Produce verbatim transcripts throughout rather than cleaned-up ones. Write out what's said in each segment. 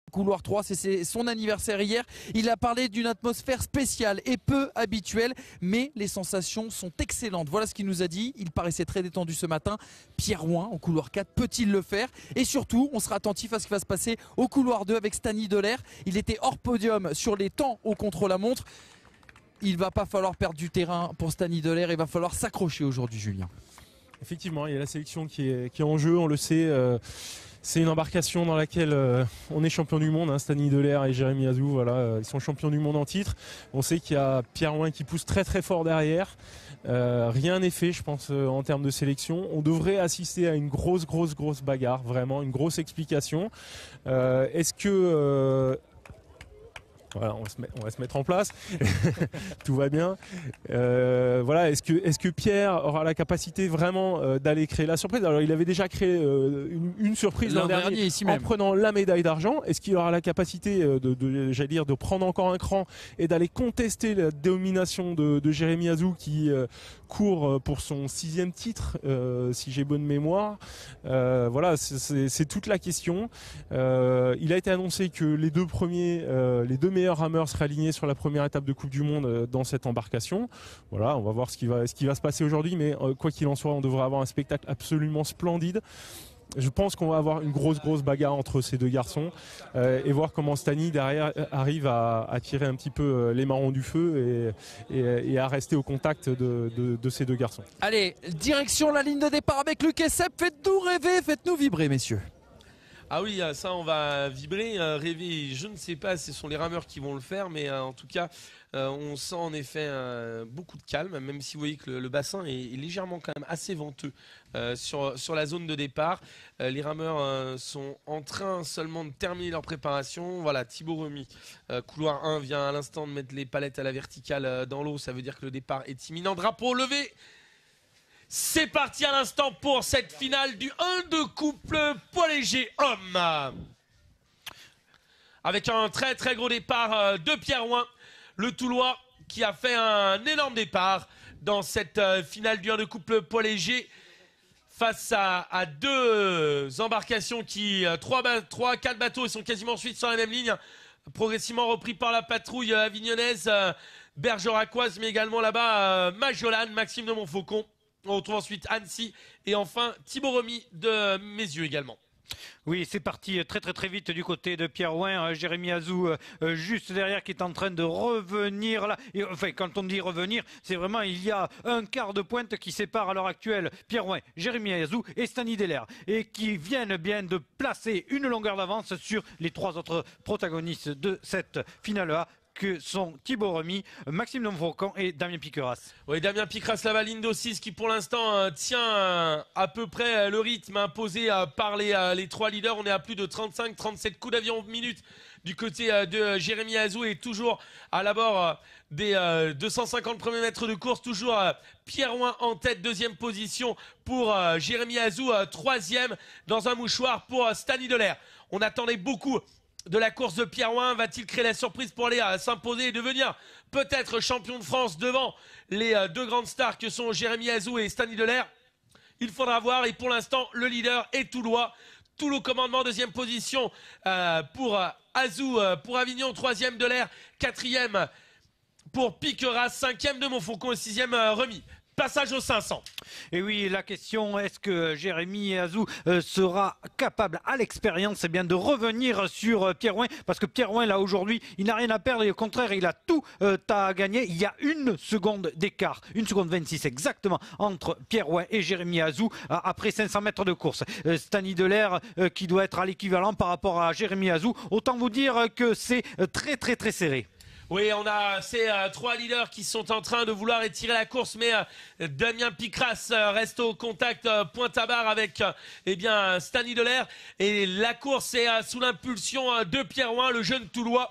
Couloir trois, c'est son anniversaire hier. Il a parlé d'une atmosphère spéciale et peu habituelle, mais les sensations sont excellentes. Voilà ce qu'il nous a dit. Il paraissait très détendu ce matin. Pierre Ouin au couloir quatre, peut-il le faire? Et surtout, on sera attentif à ce qui va se passer au couloir deux avec Stani Delair. Il était hors podium sur les temps au contre-la-montre. Il va pas falloir perdre du terrain pour Stani Delair. Il va falloir s'accrocher aujourd'hui, Julien. Effectivement, il y a la sélection qui est, qui est en jeu, on le sait. Euh... C'est une embarcation dans laquelle euh, on est champion du monde, hein, Stani Delair et Jérémy Azou, voilà, euh, ils sont champions du monde en titre. On sait qu'il y a Pierre Ouin qui pousse très très fort derrière. Euh, rien n'est fait, je pense, euh, en termes de sélection. On devrait assister à une grosse grosse grosse bagarre, vraiment une grosse explication. Euh, est-ce que euh, Voilà, on va, se mettre, on va se mettre en place. Tout va bien. Euh, voilà, est-ce que, est-ce que Pierre aura la capacité vraiment euh, d'aller créer la surprise? Alors, il avait déjà créé euh, une, une surprise l'an dernier, dernier ici en même. prenant la médaille d'argent. Est-ce qu'il aura la capacité euh, de, de, j'allais dire, de prendre encore un cran et d'aller contester la domination de, de Jérémy Azou qui euh, court pour son sixième titre, euh, si j'ai bonne mémoire. Euh, voilà, c'est, c'est toute la question. Euh, il a été annoncé que les deux premiers, euh, les deux meilleurs rameurs seraient alignés sur la première étape de Coupe du Monde dans cette embarcation. Voilà, on va voir ce qui va, ce qui va se passer aujourd'hui, mais euh, quoi qu'il en soit, on devrait avoir un spectacle absolument splendide. Je pense qu'on va avoir une grosse grosse bagarre entre ces deux garçons euh, et voir comment Stani derrière arrive à, à tirer un petit peu les marrons du feu et, et, et à rester au contact de, de, de ces deux garçons. Allez, direction la ligne de départ avec Luc et Seb. Faites-nous rêver, faites-nous vibrer, messieurs. Ah oui, ça on va vibrer, euh, rêver, je ne sais pas, ce sont les rameurs qui vont le faire, mais euh, en tout cas, euh, on sent en effet euh, beaucoup de calme, même si vous voyez que le, le bassin est, est légèrement quand même assez venteux euh, sur, sur la zone de départ. Euh, les rameurs euh, sont en train seulement de terminer leur préparation. Voilà, Thibaut Remy, euh, couloir un, vient à l'instant de mettre les palettes à la verticale euh, dans l'eau, ça veut dire que le départ est imminent. Drapeau levé. C'est parti à l'instant pour cette finale du un deux couple poids léger homme. Avec un très très gros départ de Pierre Ouin, le Toulois qui a fait un énorme départ dans cette finale du un deux couple poids léger face à, à deux embarcations qui, trois, trois, quatre bateaux sont quasiment ensuite sur la même ligne, progressivement repris par la patrouille avignonnaise, bergeracoise, mais également là-bas Majolane, Maxime de Montfaucon. On retrouve ensuite Annecy et enfin Thibaut Remy de Mézieux également. Oui, c'est parti très très très vite du côté de Pierre Ouin, euh, Jérémy Azou euh, juste derrière qui est en train de revenir là. Et, enfin, quand on dit revenir, c'est vraiment il y a un quart de pointe qui sépare à l'heure actuelle Pierre Ouin, Jérémy Azou et Stani Delair et qui viennent bien de placer une longueur d'avance sur les trois autres protagonistes de cette finale A, que sont Thibaut Remy, Maxime de Montfaucon et Damien Piqueras. Oui, Damien Piqueras, la ligne six qui pour l'instant euh, tient euh, à peu près euh, le rythme imposé euh, par les, euh, les trois leaders. On est à plus de trente-cinq trente-sept coups d'avion minutes du côté euh, de euh, Jérémy Azou et toujours à l'abord euh, des euh, deux cent cinquante premiers mètres de course. Toujours euh, Pierre Ouin en tête, deuxième position pour euh, Jérémy Azou, euh, troisième dans un mouchoir pour euh, Stani Delair. On attendait beaucoup de la course de Pierre Ouin. Va-t-il créer la surprise pour aller s'imposer et devenir peut-être champion de France devant les deux grandes stars que sont Jérémy Azou et Stani Delair? Il faudra voir. Et pour l'instant, le leader est Toulois. Tout le commandement, deuxième position euh, pour euh, Azou, euh, pour Avignon, troisième Delair, quatrième pour Piqueras, cinquième de Montfaucon et sixième euh, Remy. Passage aux cinq cents. Et oui, la question, est-ce que Jérémy Azou euh, sera capable à l'expérience eh bien, de revenir sur euh, Pierre Ouin? Parce que Pierre Ouin, là, aujourd'hui, il n'a rien à perdre et au contraire, il a tout euh, à gagner. Il y a une seconde d'écart, une seconde vingt-six exactement, entre Pierre Ouin et Jérémy Azou euh, après cinq cents mètres de course. Euh, Stani Delair euh, qui doit être à l'équivalent par rapport à Jérémy Azou. Autant vous dire que c'est euh, très, très, très serré. Oui, on a ces euh, trois leaders qui sont en train de vouloir étirer la course, mais euh, Damien Piqueras euh, reste au contact euh, pointe à barre avec euh, eh bien Stani Delair et la course est euh, sous l'impulsion euh, de Pierre Ouin, le jeune Toulois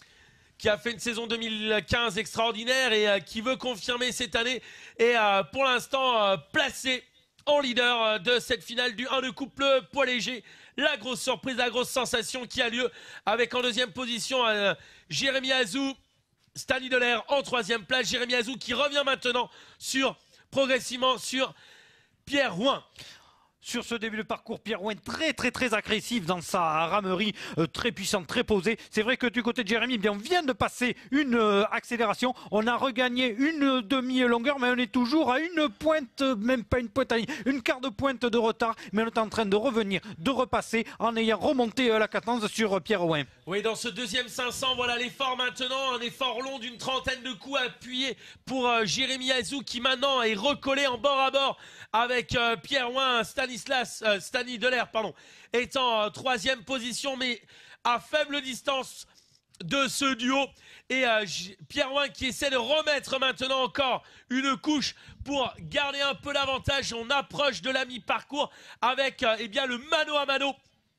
qui a fait une saison deux mille quinze extraordinaire et euh, qui veut confirmer cette année et euh, pour l'instant euh, placé en leader euh, de cette finale du un deux couple poids léger. La grosse surprise, la grosse sensation qui a lieu avec en deuxième position euh, Jérémy Azou, Stani Delair en troisième place. Jérémy Azou qui revient maintenant sur progressivement sur Pierre Ouin. Sur ce début de parcours, Pierre Ouin très très très agressif dans sa ramerie, euh, très puissante, très posée. C'est vrai que du côté de Jérémy, eh bien, on vient de passer une euh, accélération. On a regagné une demi-longueur, mais on est toujours à une pointe, même pas une pointe, une quart de pointe de retard. Mais on est en train de revenir, de repasser en ayant remonté euh, la cadence sur euh, Pierre Ouin. Oui, dans ce deuxième cinq cents, voilà l'effort maintenant, un effort long d'une trentaine de coups appuyés pour euh, Jérémy Azou qui maintenant est recollé en bord à bord avec euh, Pierre Ouin, Stanislas, euh, Stani Delair, pardon, est en euh, troisième position, mais à faible distance de ce duo. Et euh, Pierre Ouin qui essaie de remettre maintenant encore une couche pour garder un peu l'avantage. On approche de la mi-parcours avec euh, eh bien, le mano à mano.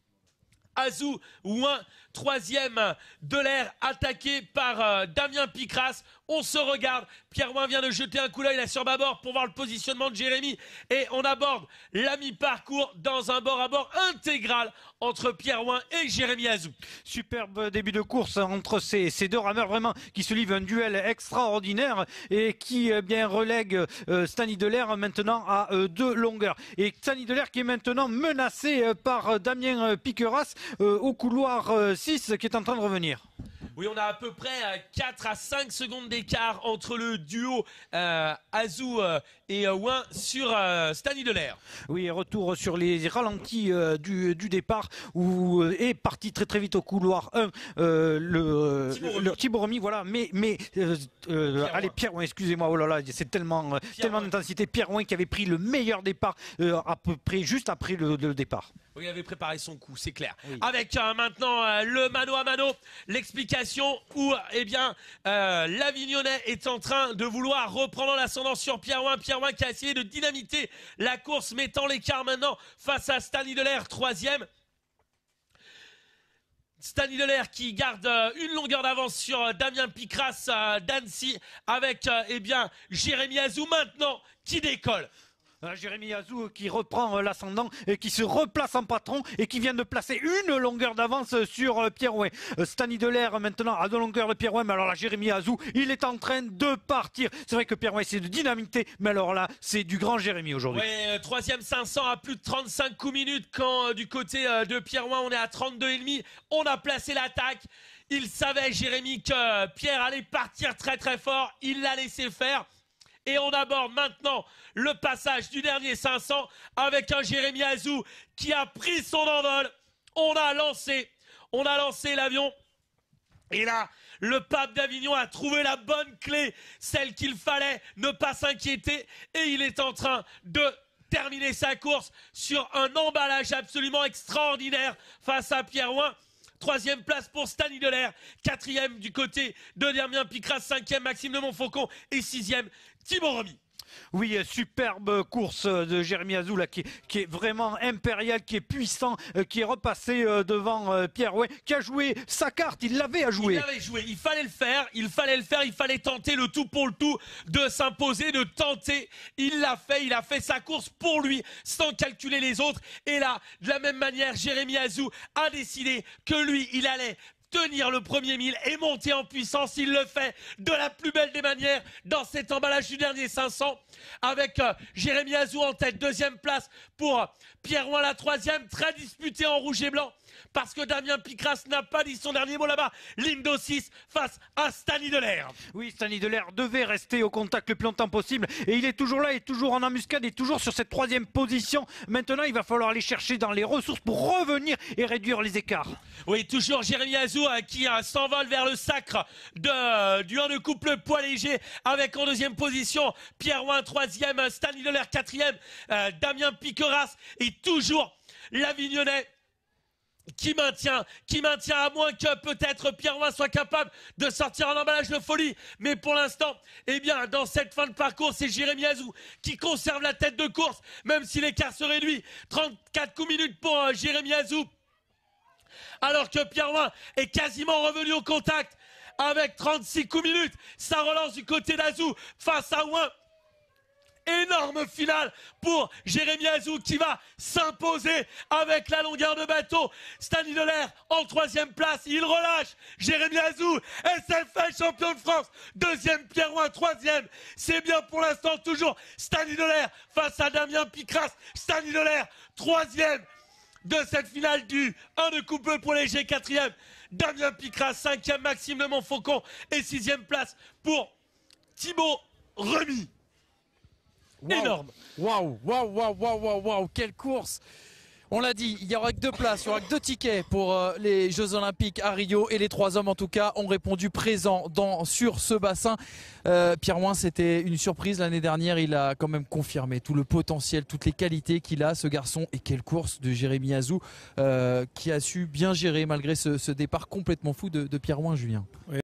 Azou, Ouin, troisième de l'air, attaqué par euh, Damien Picras. On se regarde, Pierre Ouin vient de jeter un coup d'œil là sur bâbord pour voir le positionnement de Jérémy. Et on aborde la mi-parcours dans un bord à bord intégral entre Pierre Ouin et Jérémy Azou. Superbe début de course entre ces, ces deux rameurs vraiment qui se livrent un duel extraordinaire et qui eh bien relègue euh, Stani Delair maintenant à euh, deux longueurs. Et Stani Delair qui est maintenant menacé euh, par euh, Damien euh, Piqueras euh, au couloir euh, six qui est en train de revenir. Oui, on a à peu près quatre à cinq secondes d'écart entre le duo euh, Azou euh, et euh, Ouin sur euh, Stani Delair. Oui, retour sur les ralentis euh, du, du départ où euh, est parti très très vite au couloir un euh, le, le Thibaut Remy, voilà, mais, mais euh, euh, Pierre allez, Ouin. Pierre Ouin, excusez-moi, oh là là, c'est tellement, tellement d'intensité. Pierre Ouin qui avait pris le meilleur départ euh, à peu près juste après le, le départ. Oui, il avait préparé son coup, c'est clair. Oui. Avec euh, maintenant euh, le mano à mano, l'explication où eh bien euh, l'Avignonnais est en train de vouloir reprendre l'ascendant sur Pierre Ouin. Pierre Ouin qui a essayé de dynamiter la course, mettant l'écart maintenant face à Stani Delair, troisième. Stani Delair qui garde euh, une longueur d'avance sur euh, Damien Picras euh, d'Annecy avec euh, eh bien Jérémy Azou maintenant qui décolle. Jérémy Azou qui reprend l'ascendant et qui se replace en patron et qui vient de placer une longueur d'avance sur Pierre Ouin. Stani Delair maintenant à deux longueurs de Pierre Ouin, mais alors là Jérémy Azou il est en train de partir. C'est vrai que Pierre Ouin essaie de dynamiter, mais alors là c'est du grand Jérémy aujourd'hui. Ouais, euh, troisième cinq cents à plus de trente-cinq coups minutes quand euh, du côté euh, de Pierre Ouin on est à trente-deux virgule cinq. On a placé l'attaque. Il savait Jérémy que euh, Pierre allait partir très très fort. Il l'a laissé faire. Et on aborde maintenant le passage du dernier cinq cents avec un Jérémy Azou qui a pris son envol. On a lancé, on a lancé l'avion. Et là, le pape d'Avignon a trouvé la bonne clé, celle qu'il fallait, ne pas s'inquiéter. Et il est en train de terminer sa course sur un emballage absolument extraordinaire face à Pierre Ouin. Troisième place pour Stani Delair, quatrième du côté de Damien Picras, cinquième Maxime de Montfaucon et sixième Thibaut Remy. Oui, superbe course de Jérémy Azou là, qui, qui est vraiment impérial, qui est puissant, euh, qui est repassé euh, devant euh, Pierre Ouin, qui a joué sa carte, il l'avait à jouer. Il l'avait joué, il fallait le faire, il fallait le faire, il fallait tenter le tout pour le tout, de s'imposer, de tenter. Il l'a fait, il a fait sa course pour lui, sans calculer les autres. Et là, de la même manière, Jérémy Azou a décidé que lui, il allait tenir le premier mille et monter en puissance. Il le fait de la plus belle des manières dans cet emballage du dernier cinq cents avec euh, Jérémy Azou en tête, deuxième place pour euh, Pierre Ouin, la troisième, très disputée en rouge et blanc parce que Damien Picras n'a pas dit son dernier mot là-bas. Lindo six face à Stani Delair. Oui, Stani Delair devait rester au contact le plus longtemps possible et il est toujours là, il est toujours en embuscade et toujours sur cette troisième position. Maintenant, il va falloir aller chercher dans les ressources pour revenir et réduire les écarts. Oui, toujours Jérémy Azou euh, qui euh, s'envole vers le sacre de, euh, du un de couple poids léger avec en deuxième position Pierre Ouin, troisième, Stani Delair, quatrième, euh, Damien Piqueras et toujours l'Avignonnais qui maintient, qui maintient à moins que peut-être Pierre Ouin soit capable de sortir un emballage de folie. Mais pour l'instant, eh bien, dans cette fin de parcours, c'est Jérémy Azou qui conserve la tête de course, même si l'écart se réduit. trente-quatre coups minutes pour euh, Jérémy Azou. Alors que Pierre Ouin est quasiment revenu au contact avec trente-six coups minutes. Ça relance du côté d'Azou face à Ouin. Énorme finale pour Jérémy Azou qui va s'imposer avec la longueur de bateau. Stan Hideler en troisième place, il relâche Jérémy Azou, S F L champion de France, deuxième Pierroin, troisième. C'est bien pour l'instant toujours Stan Hideler face à Damien Picras. Stan Hideler, troisième de cette finale du un de coupe pour les G, quatrième Damien Picras, cinquième Maxime de Montfaucon et sixième place pour Thibaut Remy. Wow. Énorme. Waouh, waouh, waouh, waouh, waouh, waouh, quelle course! On l'a dit, il n'y aura que deux places, il n'y aura que deux tickets pour euh, les Jeux Olympiques à Rio. Et les trois hommes, en tout cas, ont répondu présents dans, sur ce bassin. Euh, Pierroin, c'était une surprise l'année dernière. Il a quand même confirmé tout le potentiel, toutes les qualités qu'il a, ce garçon. Et quelle course de Jérémy Azou, euh, qui a su bien gérer malgré ce, ce départ complètement fou de, de Pierroin, Julien. Oui.